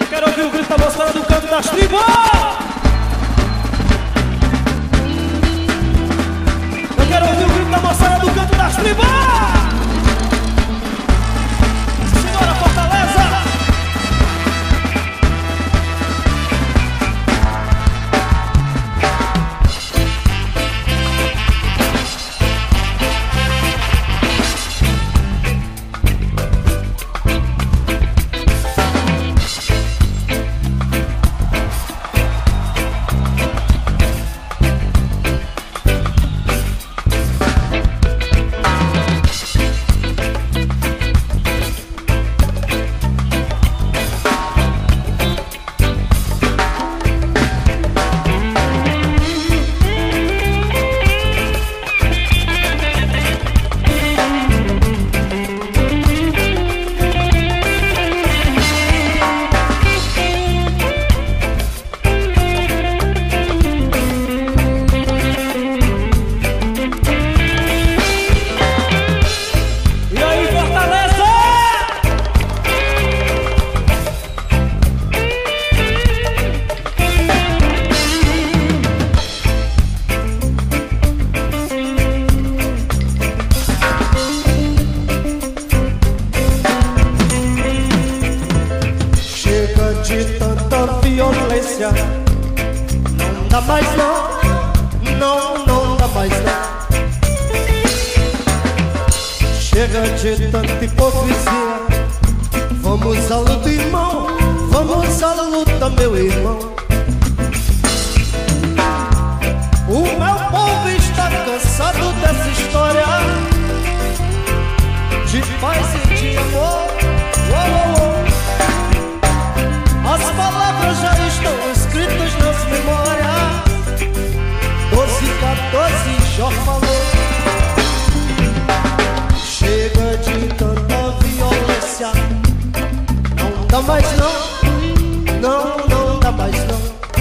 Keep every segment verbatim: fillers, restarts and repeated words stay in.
Quero ouvir o grito da moçada do canto das tribos. Eu quero ouvir o grito da moçada do canto das tribos. Simbora, Fortaleza. De tanta violência, não dá mais não, não, não dá mais não. Chega de tanta hipocrisia, vamos à luta, irmão, vamos à luta, meu irmão. O meu povo está cansado dessa história de paz e de amor. Oh, oh, oh. As palavras já estão escritas nas memórias. Doze, quatorze, Jó falou. Chega de tanta violência, não dá mais não, não, não dá mais não.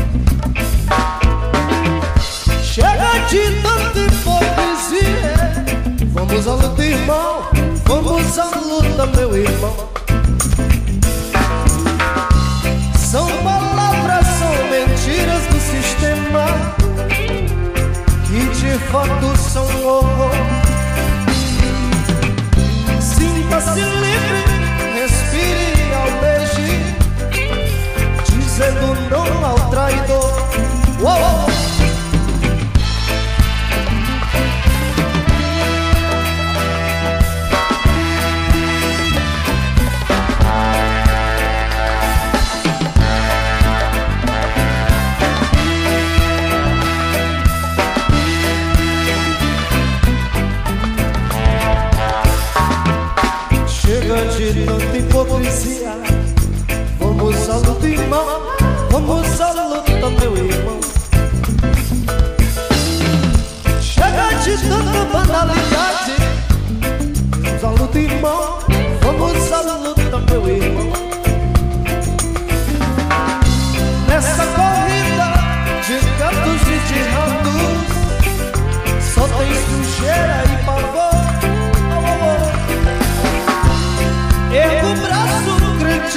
Chega de tanta hipocrisia, vamos à luta, irmão, vamos à luta, meu irmão. São palavras, são mentiras do sistema que de fato são horror. Sinta-se livre, respire e almeje, dizendo não ao traidor. Oh, oh. De tanta hipocrisia, vamos à luta, irmão, vamos à luta, meu irmão. Chega de tanta banalidade, vamos à luta, irmão, vamos à luta, meu irmão. Nessa corrida de gatos e de ratos, só tem sujeira e pavor. Erga o braço, crente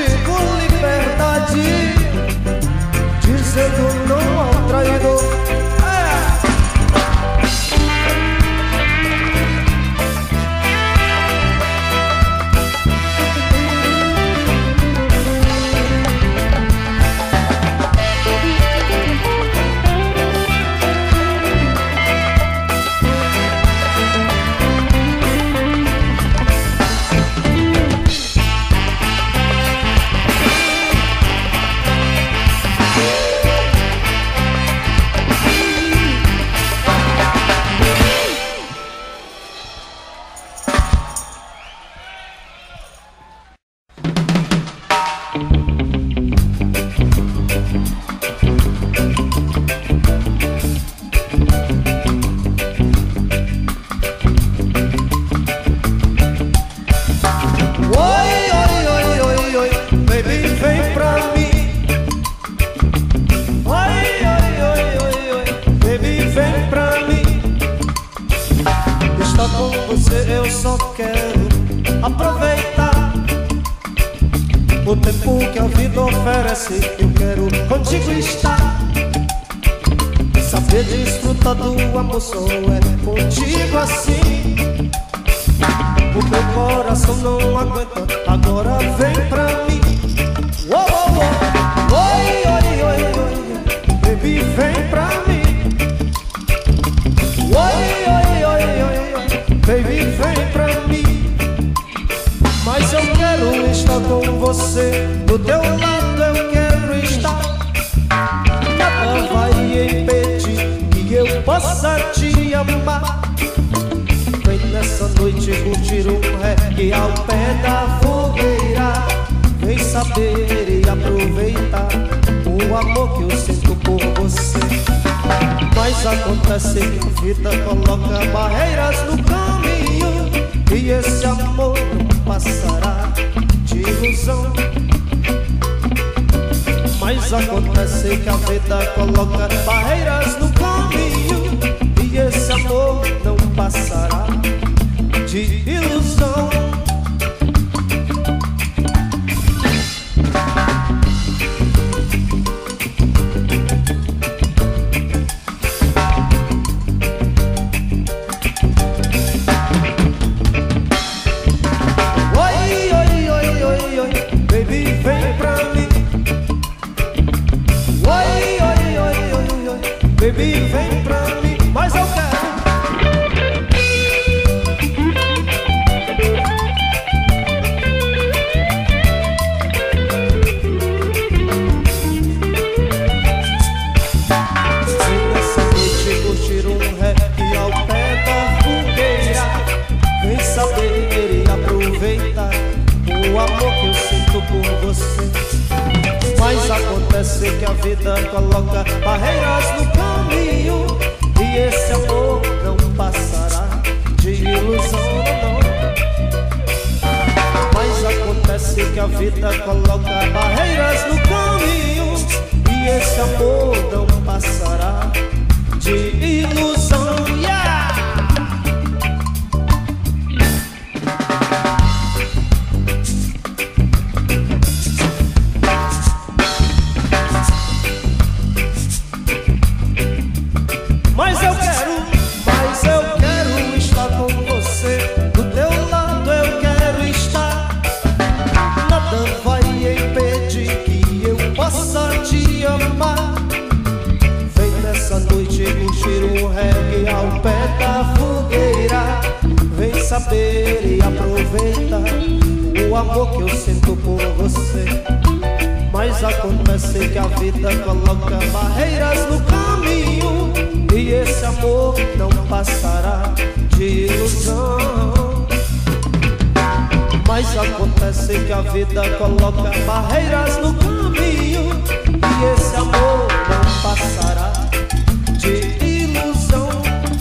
tempo que a vida oferece, eu quero contigo estar. Saber desfrutar do amor só é contigo assim. O meu coração não aguenta, agora vem pra mim. Oh, oh, oh. Oi, oi, oi, oi, baby, vem pra mim. Oi, oi, oi, oi, oi, baby, vem pra mim. Mas eu quero estar com você, do teu lado eu quero estar. Nada vai impedir que eu possa te amar. Vem nessa noite curtir um reggae ao pé da fogueira. Vem saber e aproveitar o amor que eu sinto por você. Mas acontece que a vida coloca barreiras no caminho, e esse amor não passará de ilusão. Mas acontece que a vida coloca barreiras no caminho, e esse amor não passará de ilusão. Oi, oi, oi, oi, oi, baby, vem pra mim. Oi, oi, oi, oi, oi, baby, vem pra mim. Mas eu quero. Saber e aproveitar o amor que eu sinto por você. Mas acontece que a vida coloca barreiras no caminho, e esse amor não passará de ilusão, não. Mas acontece que a vida coloca barreiras no caminho, e esse amor não passará de ilusão. Yeah! Mas eu quero, mas eu quero estar com você, do teu lado eu quero estar. Nada vai impedir que eu possa te amar. Vem nessa noite curtir um reggae ao pé da fogueira. Vem saber e aproveitar o amor que eu sinto por você. Mas acontece que a vida coloca barreiras no caminho, e esse amor não passará de ilusão. Mas acontece que a vida coloca barreiras no caminho, e esse amor não passará de ilusão.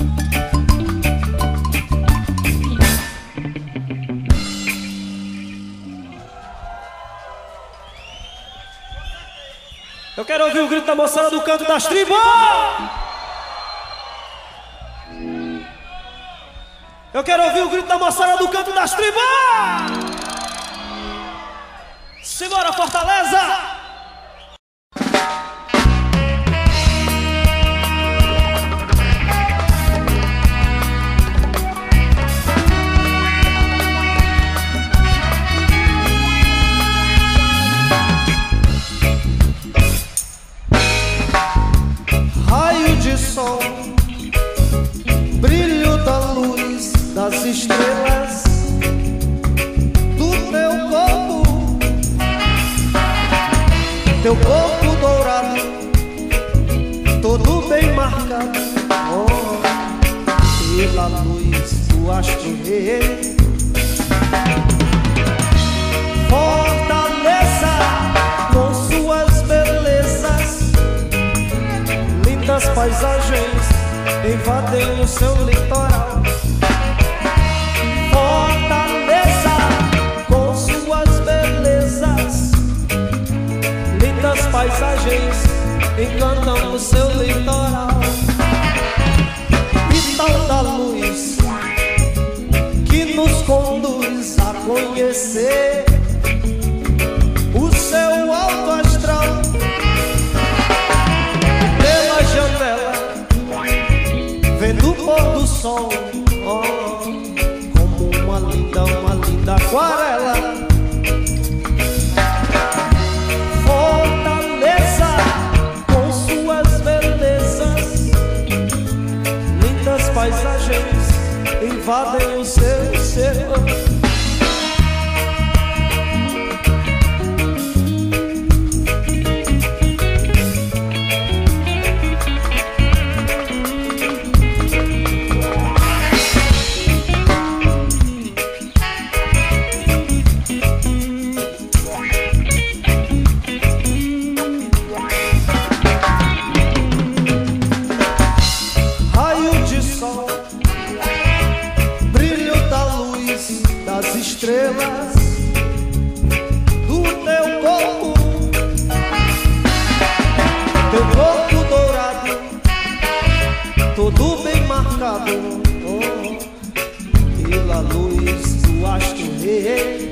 Eu quero ouvir o grito da moçada do canto das tribos. Eu quero ouvir o grito da moçada do canto das tribos. Simbora, Fortaleza! Raio de sol, brilho da luz das estrelas do teu corpo, teu corpo dourado, todo bem marcado, oh, pela luz do astro rei. Fortaleza com suas belezas, lindas paisagens invadem o seu litoral. Fortaleza com suas belezas, lindas paisagens encantam o seu litoral. E tal da luz que nos conduz a conhecer o seu sol, oh, como uma linda, uma linda aquarela. Fortaleza com suas belezas, lindas paisagens invadem o seu ser. Estrelas do teu corpo, teu corpo dourado, todo bem marcado, oh, pela luz do astro rei,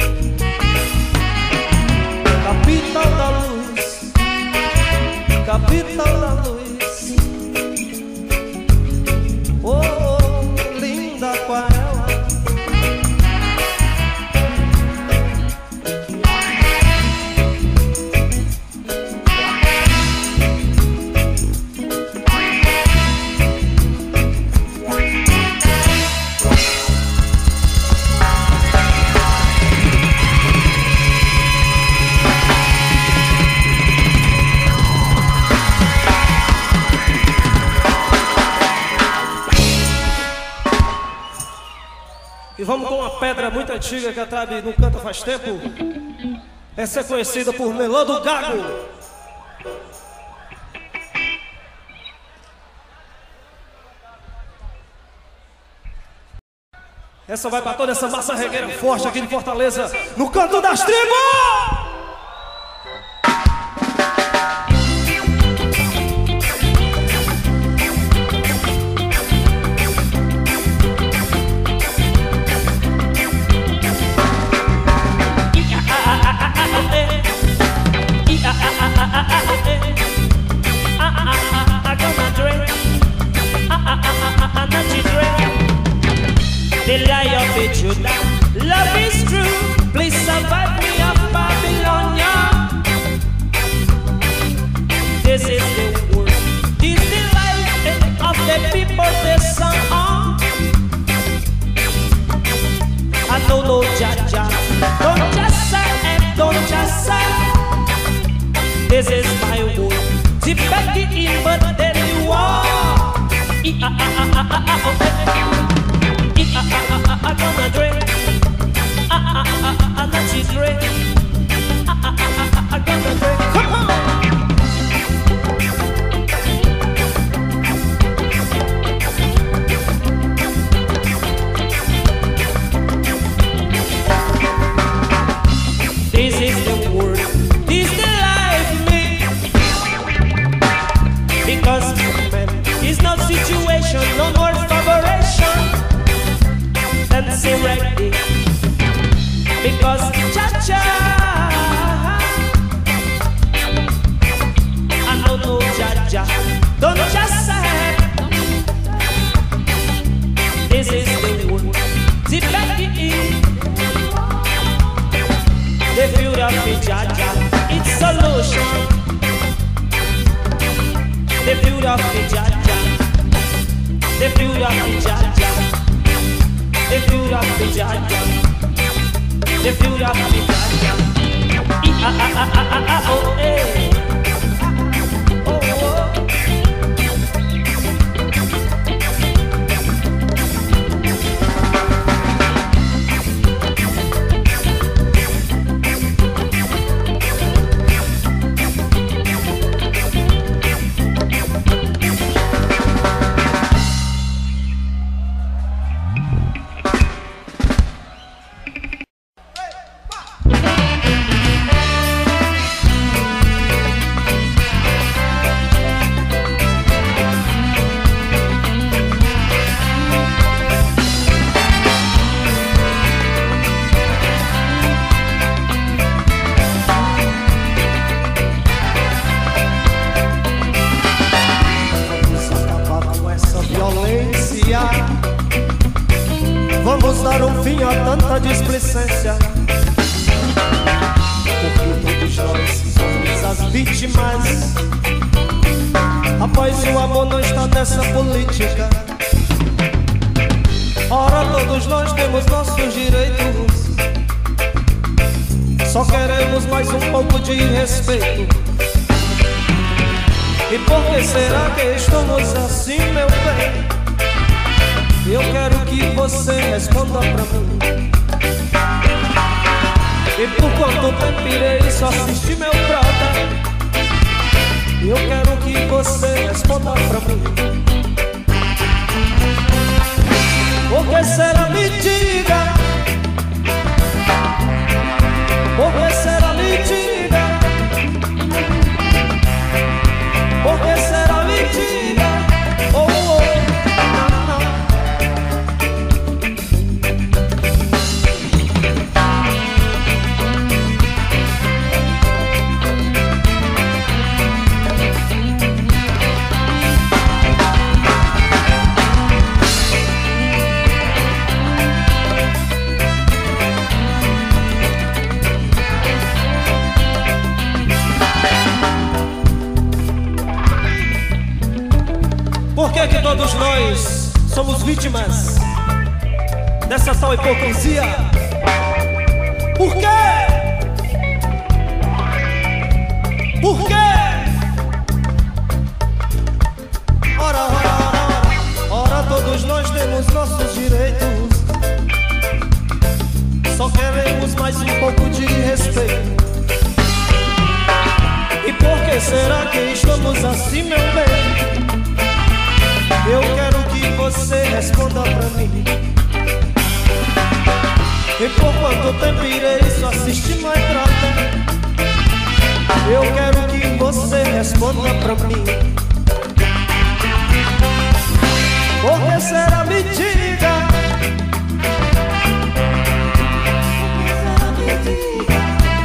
capital da luz, capital da luz, oh, oh, linda aquarela. E vamos com uma pedra muito antiga que a Trabe não canta faz tempo. Essa é conhecida por Melô do Gago. Essa vai pra toda essa massa regueira forte aqui de Fortaleza, no canto das tribos! The lie of it, you down. Love is true. Please survive me of Babylonia. This is the word. This is the life of the people they song. I don't know, Jaja. Don't just say and don't just say. This is my word. Tip back the in, but then you are. I'm gonna drink. I'm not cheap drink. I'm gonna drink. Come on. This is the word. This is the life, me. Because man, it's not situation, no more favoration. Ready. Because cha-cha, I don't know, cha-cha, don't just say. This is the word, the baby, the beauty of the cha-cha, it's solution. The beauty of the cha-cha, the beauty of the cha-cha. The beauty of the Jaja, the beauty of the Jaja. Ah ah ah ah ah ah oh eh. Oh oh. Hey, dessa política. Ora, todos nós temos nossos direitos, só queremos mais um pouco de respeito. E por que será que estamos assim, meu bem? Eu quero que você responda pra mim. E por quanto tempo irei só assistir, meu brother? Eu quero que você responda pra mim. Por que será, me diga? Por que será, me diga? Por que será, me diga? Oh, oh, não, não. Por que que todos nós somos vítimas dessa tal hipocrisia? Por quê? Por quê? Ora, ora, ora, ora, todos nós temos nossos direitos, só queremos mais um pouco de respeito. E por que será que estamos assim, meu bem? Eu quero que você responda pra mim. E por quanto tempo irei só assistir mais trata? Eu quero que você responda pra mim. Por que será, me diga? Por que será, me diga?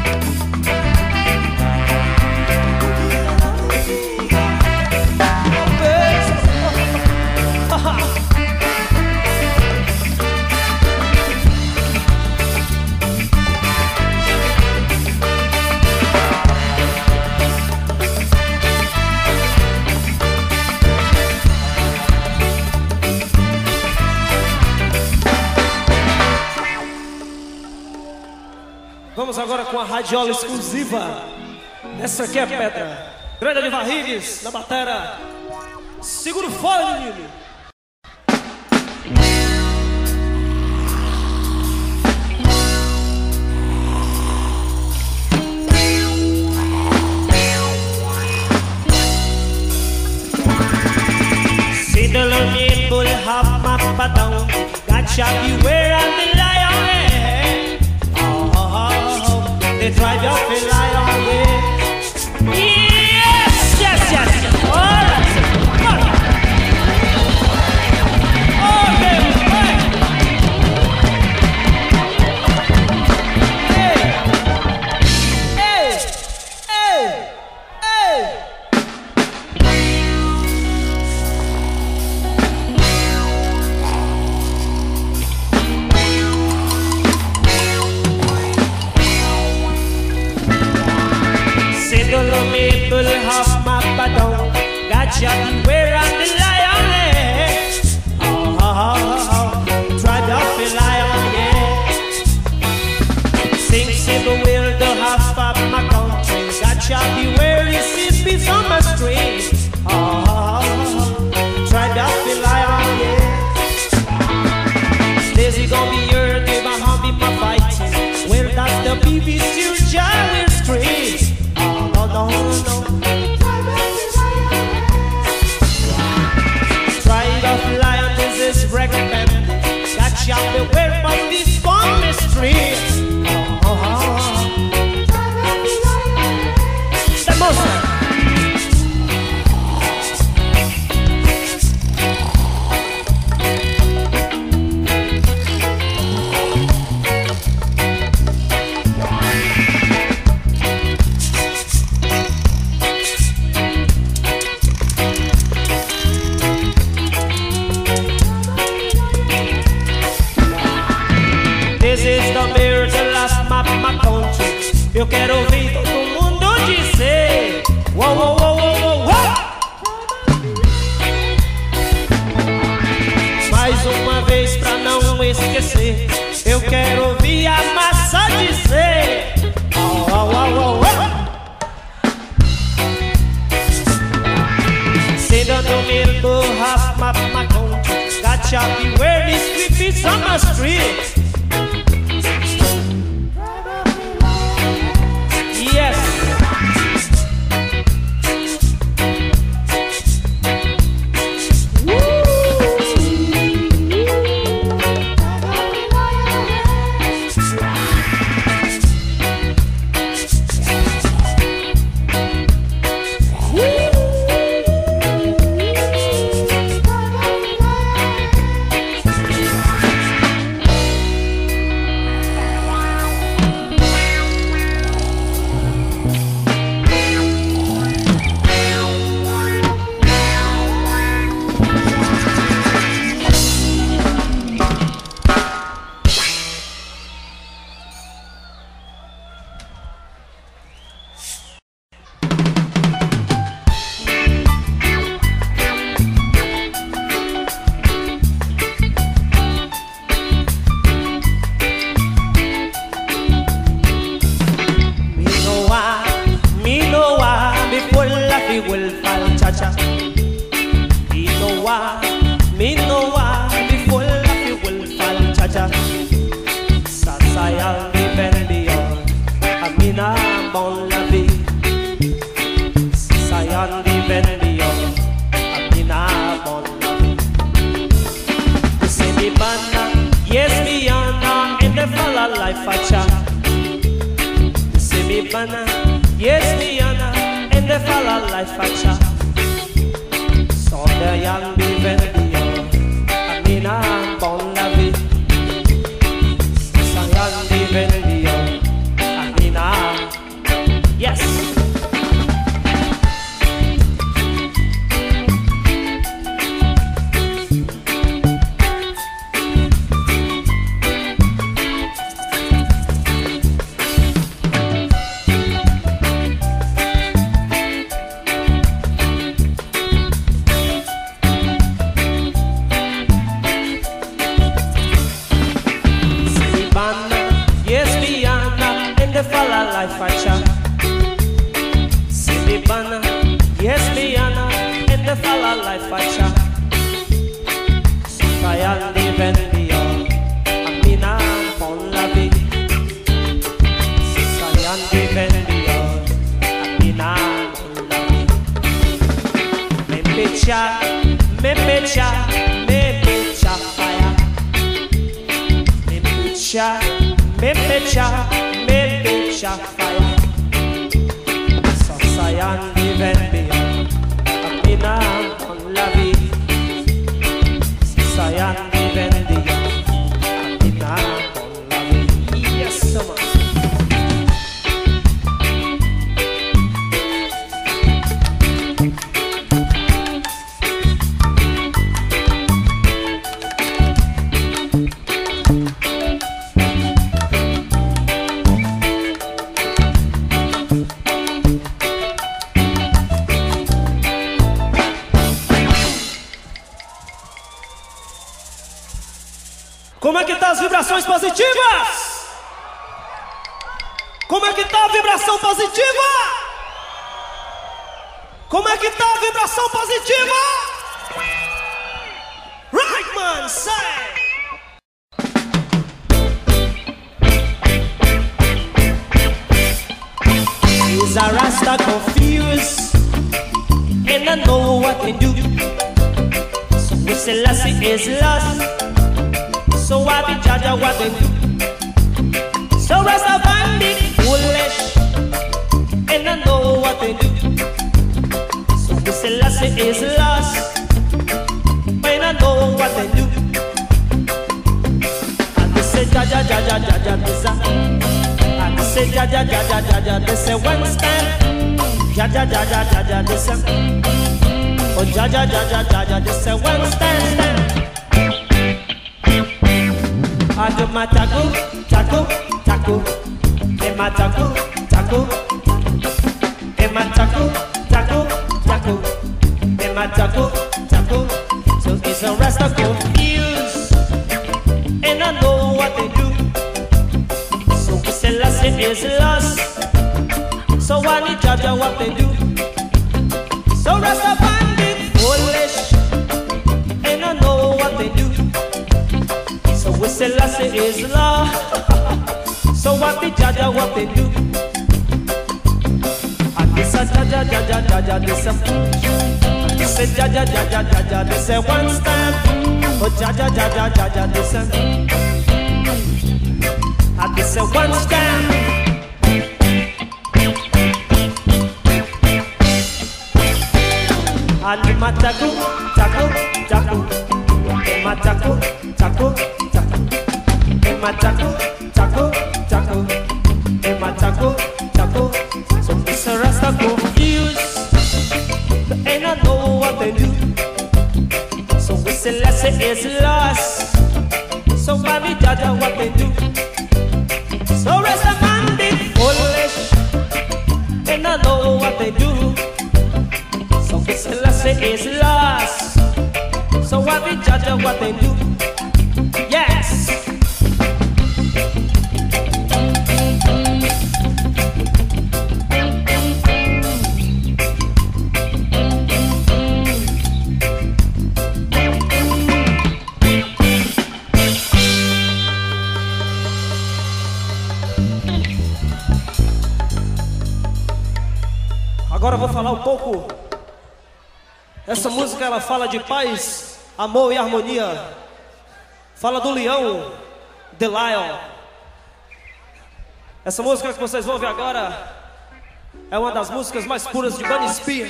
Vamos agora com a radiola exclusiva. Essa aqui é a Pedra. Grande Olivar Riggs na batera. Segura o fone, menino. See the lonely bull hop my paddown, gotcha beware of the lion head. Oh, they drive your feel lion head. Yes, yes, yes. All right. Okay, right. Hey, hey, hey, hey. Single maple half my paddown, gotcha beware of the lion head. Oh, oh, oh, oh. Drive off the lion head. Sing single wheel the half of my country, gotcha beware you see peace on my street. Oh, oh, oh. Drive off the lion head. Daisy gonna be here, they gonna be my fighting. Where does the B B C Jarwin Street? No, no, no. Tried of lion, this is recommend. Got you out the way from this farm street. Oh, oh, oh. The most. Eu quero ouvir todo mundo dizer: uou, uou, uou, uou, uou. esquecer. Eu quero ouvir a massa dizer oh, oh, oh, oh, oh. Say that no middle half my my country. Gotcha be where these creepies on the street. Yes. Como é que tá as vibrações positivas? Como é que tá a vibração positiva? Como é que tá a vibração positiva? Right, man, say! Is a Rasta confused and I know what they do? So we say Lassie is lost. So I be judge of what they do. So Rasta bandit foolish, and I know what they do. So we say Lassie is lost, and I know what they do. And they say Jaja Jaja Jaja this a, and they say Jaja Jaja Jaja this a one stand. Jaja Jaja Jaja this a, oh Jaja Jaja Jaja this a one stand stand. Ado mataku, taku, taku, e mataku, taku, e mataku, taku, taku, e mataku, taku. So it's a Rasta confused, and I is lust. So I need Jaja what they do. So Rasta bandit foolish, and I know what they do. So we say Lassie is law. So what the Jaja what they do. And this a Jaja Jaja Jaja this a this a Jaja Jaja Jaja this a one stamp. Oh Jaja Jaja Jaja this a and this a one stamp. And my taco, taco, taco, my taco, taco, taco, my taco, taco, taco, my taco, taco. So Mister Rasta confused, and I know what they do. So we say Lassie is lost. So Bobby Jaja what they do. So Rasta man be foolish, and I know what they do. So we say Lassie is lost. So what we judge what they do. Yes. Agora eu vou falar um pouco. Essa música ela fala de paz, amor e harmonia. Fala do leão, The Lion. Essa música que vocês vão ver agora é uma das músicas mais puras de Bunny Spear,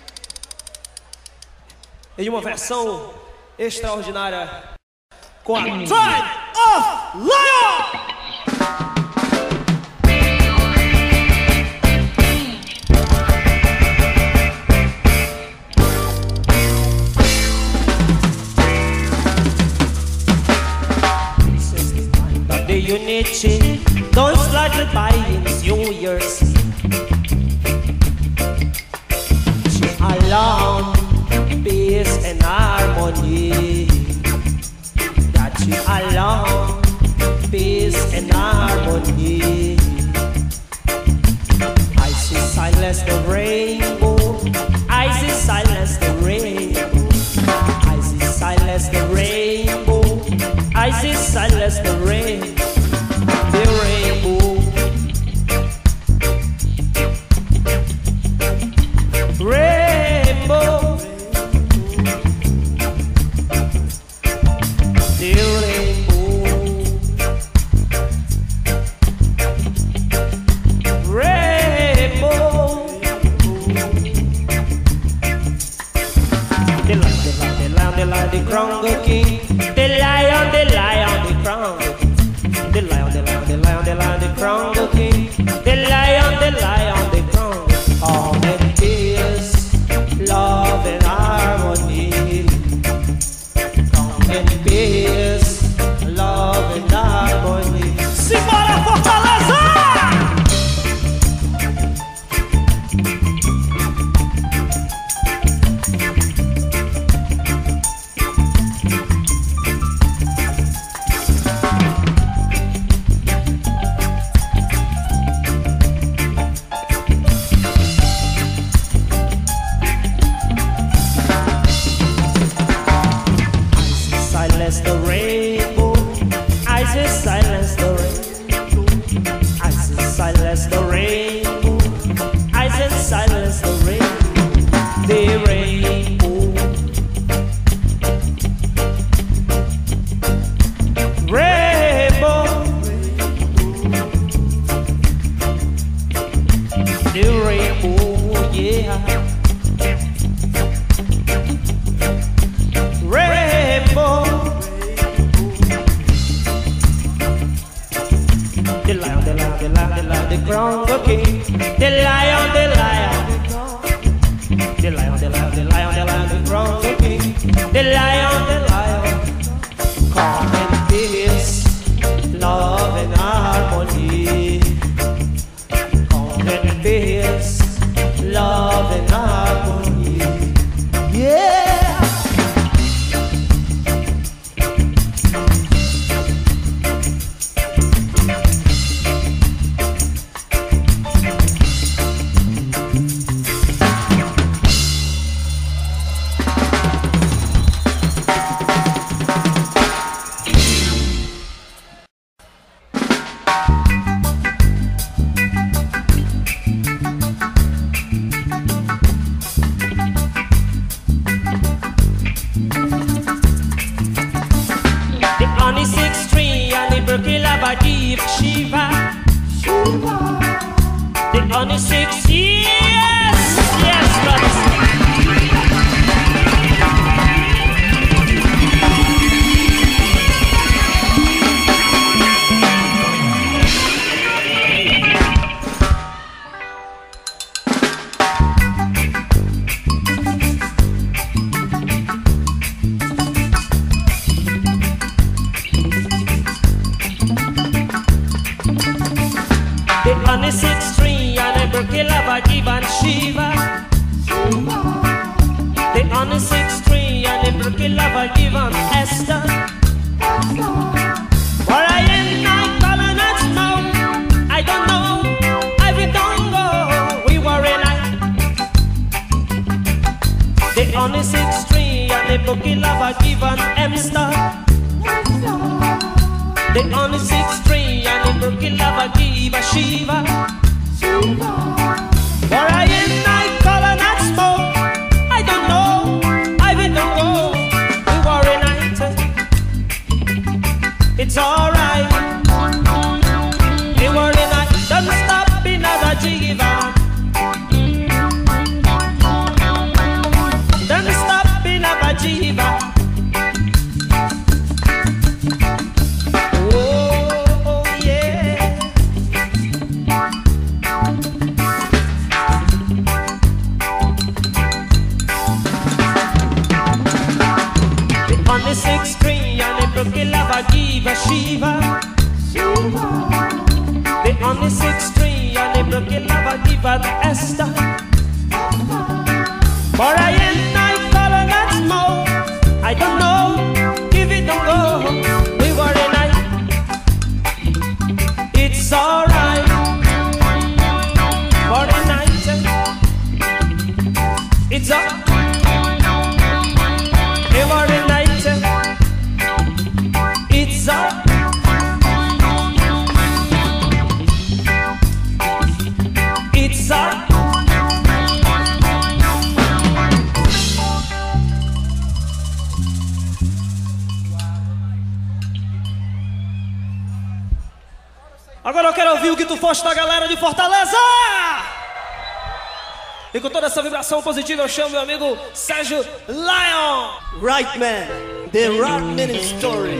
em uma versão extraordinária com a Tribe of Lion. Unity, don't slightly buy in New Year's. Along, peace and harmony. That you along, peace and harmony. I see silence the rainbow. I see silence the rainbow. I see silence the rainbow. I see silence the rainbow. The rainbow, rainbow, the rainbow, rainbow. The lion, the lion, the lion, the lion, the Congo king. The lion, the lion, the Congo king. The lion, the lion, the lion, the lion, the Congo king. The lion, the lion, the Congo. All that is love and harmony. Come and peace, love and harmony. Simbora Fortaleza! The rainbow, I say silence the rainbow. I say silence the rainbow. I say silence the rainbow. The rainbow, rainbow, the rainbow, yeah. Rainbow. The lion, the lion, the lion, the lion, the Congo king. The lion, the lion, the lion, the lion, the lion, the lion, the Congo king. The lion, the lion. Come and peace, love and harmony. Come and peace, love and harmony. Yeah. Lava give and Shiva. The honey six tree and the Brookie Lava give and Esther. Where I am now, color not smoke. I don't know, I we don't go. We were in night. The honey six tree and the Brookie Lava give and Emster. The honey six tree and the Brookie Lava give a Shiva. For I am night, color not smoke. I don't know, I will don't go. We were a night. It's alright. We were a night. Don't stop another jiva. Don't stop another jiva. Six string and the Brookie Lava give a Shiva. The only six string and the Brookie Lava give a Esther. For I am night, color not smoke. I don't know, give it don't go. We were a night. It's alright. For a night. It's alright. We were a night. It's up. It's up. Agora eu quero ouvir o que tu foste da galera de Fortaleza! E com toda essa vibração positiva eu chamo meu amigo Sérgio Lion! Right man, the right man story.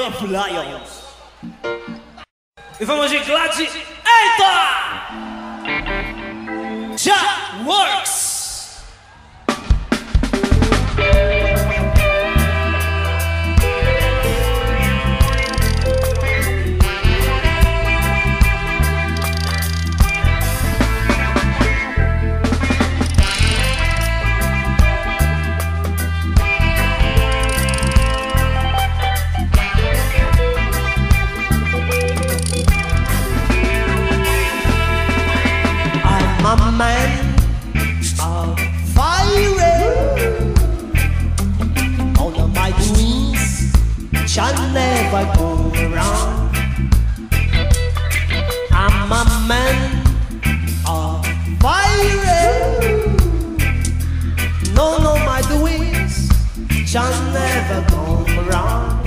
of Lions. E vamos de Glad. Eita! Já Works. I'm a man of fire. All of my dreams shall never go wrong. I'm a man of fire. None of my doings shall never go wrong.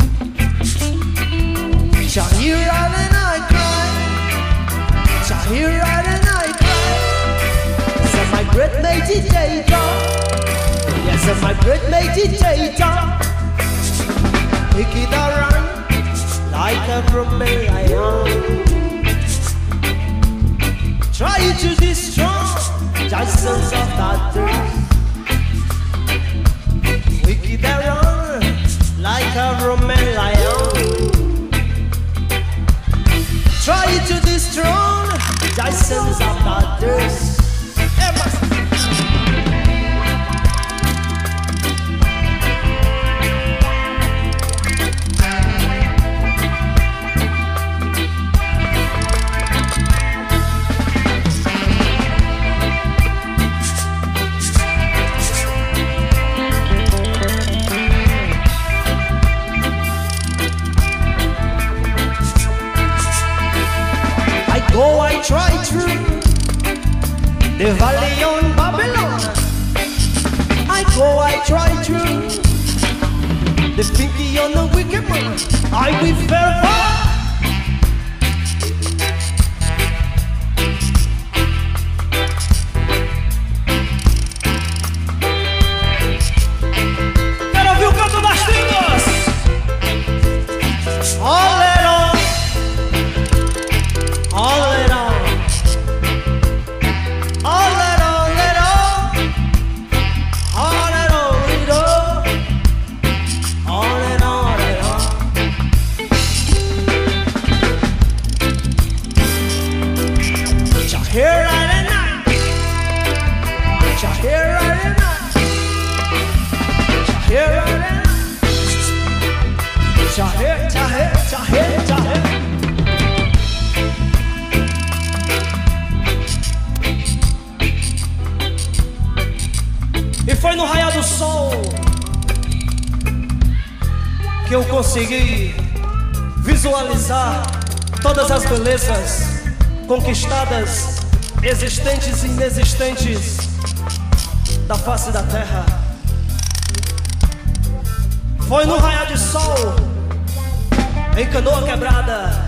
Shall hear out and I cry. Shall hear out and I cry. My great meditator, yes, I'm my great meditator. Wicked around like a broken lion, try to destroy the sons of daughters. Wicked around like a broken lion, try to destroy the sons of daughters. Go, I try through the valley on Babylon. I go, I try through the pinky on the wicked man. I will fair far. Quero ouvir o canto das tribos. Olé. All it on, all it on, it on, all it on, it on, all it on, it on. Shall hear right at night, shall hear right at night, shall hear right at night, shall hear, shall hear, shall hear, shall hear. E foi no raiar do sol que eu consegui visualizar todas as belezas conquistadas, existentes e inexistentes da face da terra. Foi no raiar de sol, em Canoa Quebrada,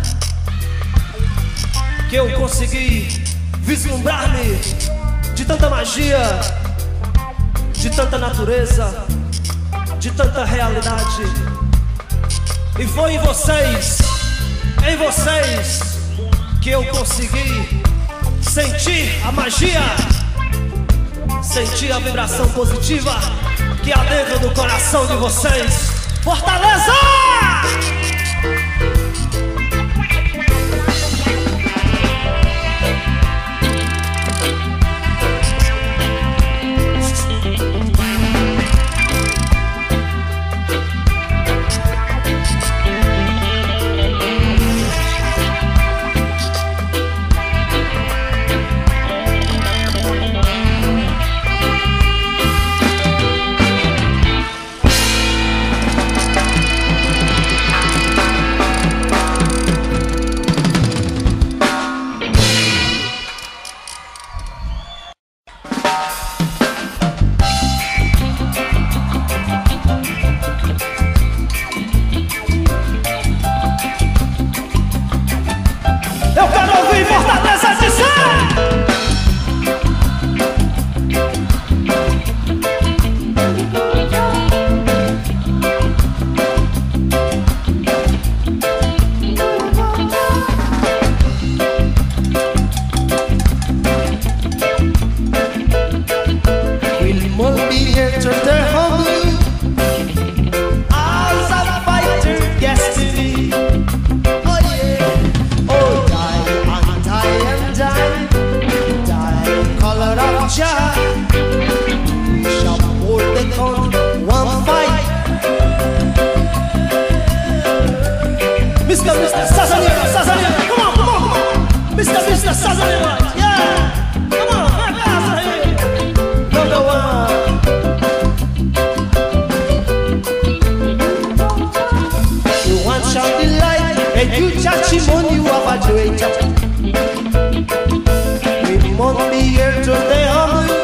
que eu consegui vislumbrar-me de tanta magia, de tanta natureza, de tanta realidade. E foi em vocês, em vocês, que eu consegui sentir a magia, sentir a vibração positiva que há dentro do coração de vocês. Fortaleza! Mister Mister Sazanina, Sazanina, come on, come on, come on. Mister Mister Sazanina, yeah. Come on, come on, number one. You want shout the light, and you chachi money, you have a joy chat. We won't be here today, honey.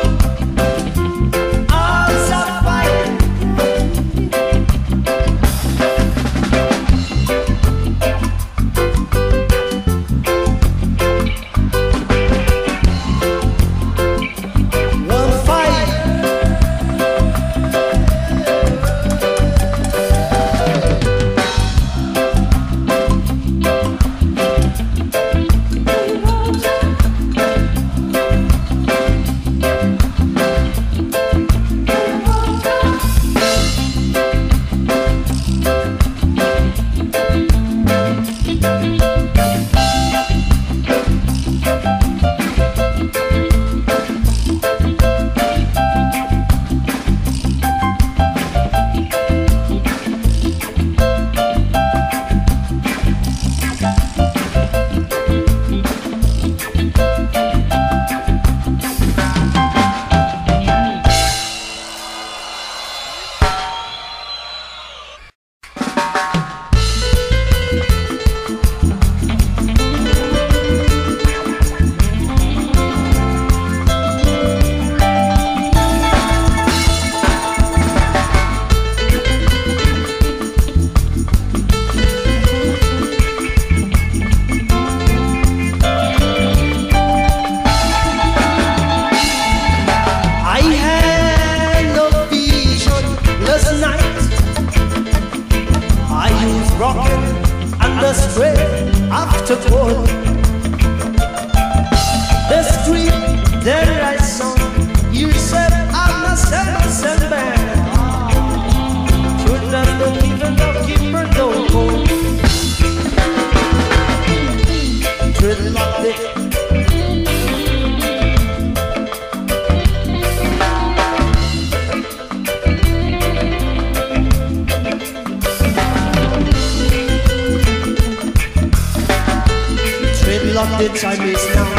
The time is now.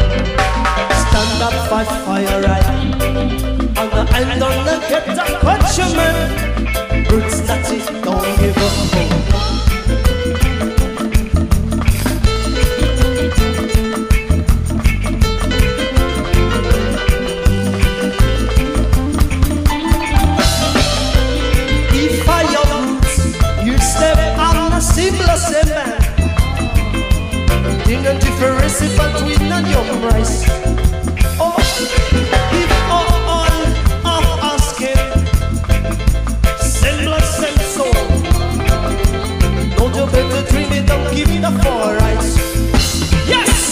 Stand up, fight fire right. On the end on the get the countryman. Roots that is, don't give up. If I your roots, you step on a similar man. In a difference between and your price. Oh, if all, all of us can sinless and soul. Don't you better dream it, don't give it up for rights. Yes!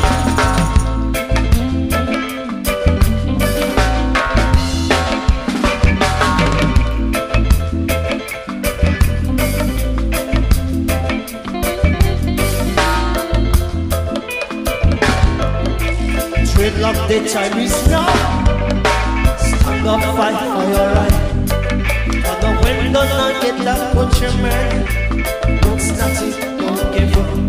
Love the time is now. Stand up, fight for your right. On the window, now get that countryman. Don't snatch it, don't give up.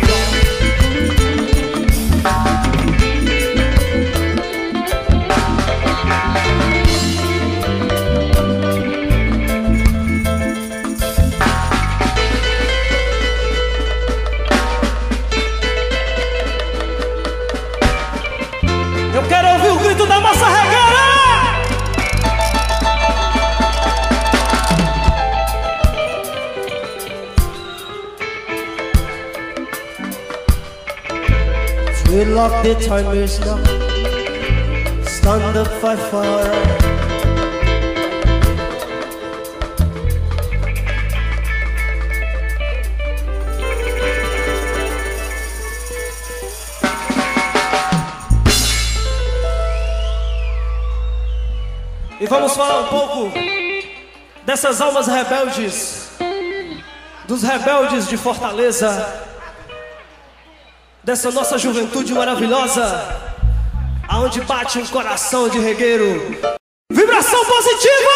Eu quero ouvir o grito da massa regada! Three lock the time is now. Stand up, fight for our right. E vamos falar um pouco dessas almas rebeldes, dos rebeldes de Fortaleza, dessa nossa juventude maravilhosa, aonde bate um coração de regueiro. Vibração positiva!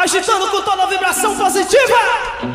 agitando com toda a vibração positiva.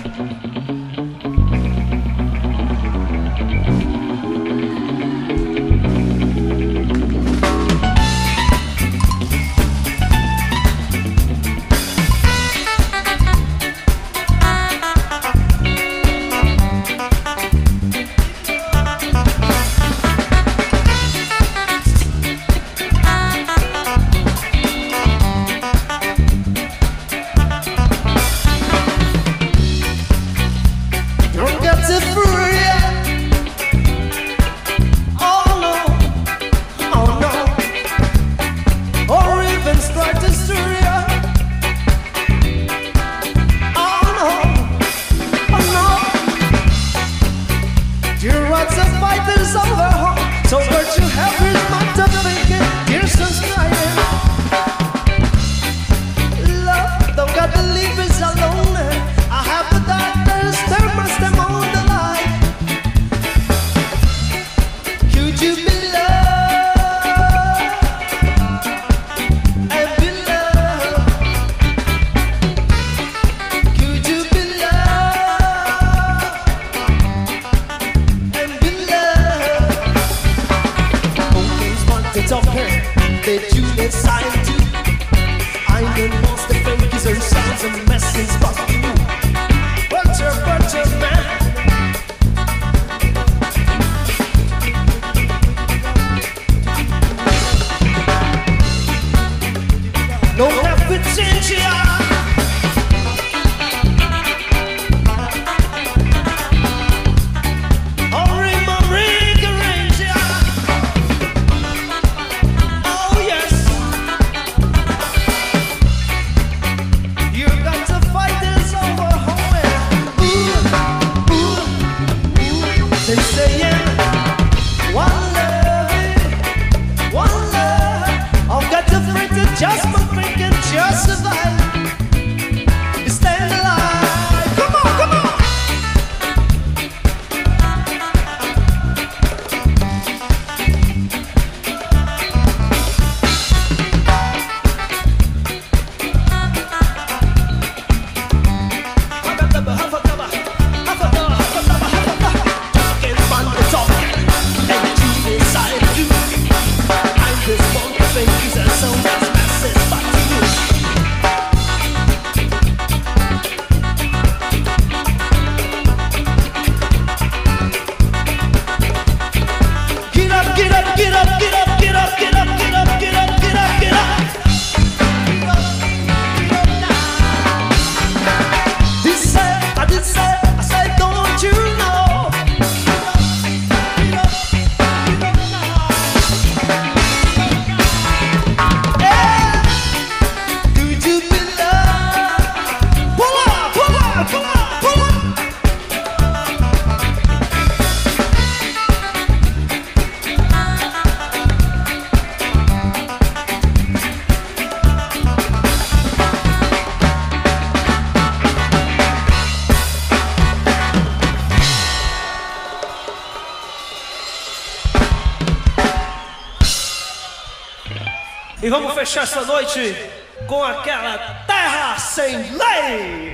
E vamos fechar essa noite com aquela Terra Sem Lei.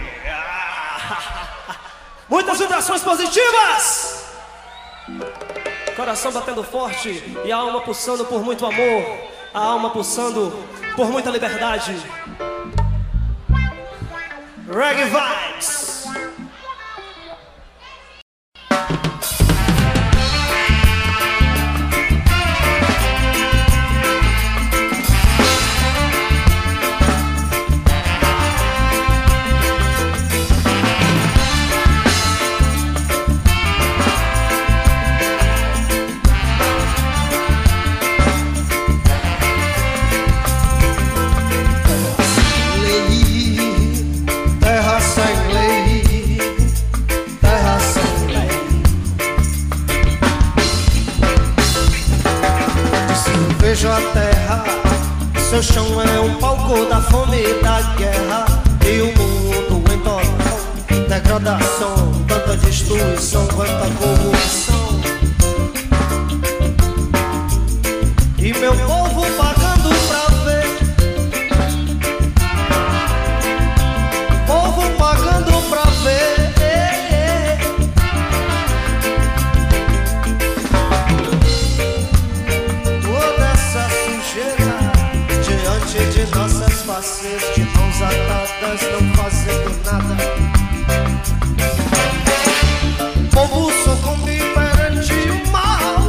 Muitas vibrações positivas. Coração batendo forte e a alma pulsando por muito amor. A alma pulsando por muita liberdade. Reggae Vibes. A terra, seu chão é um palco da fome e da guerra. E o mundo em total degradação, tanta destruição, quanta corrupção. E meu povo pagando pra ver nossas faces de mãos atadas, não fazendo nada. O povo sucumbe perante o mal.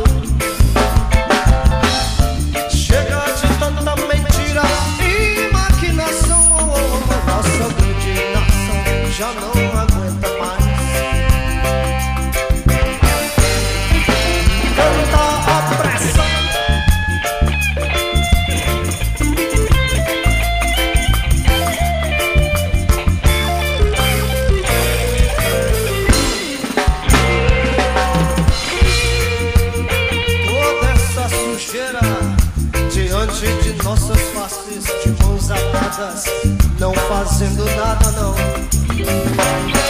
Chega de tanta mentira e maquinação. Nossa grande nação já não aguenta mais. Canta a pressa. Diante de nossas faces de mãos atadas, não fazendo nada não.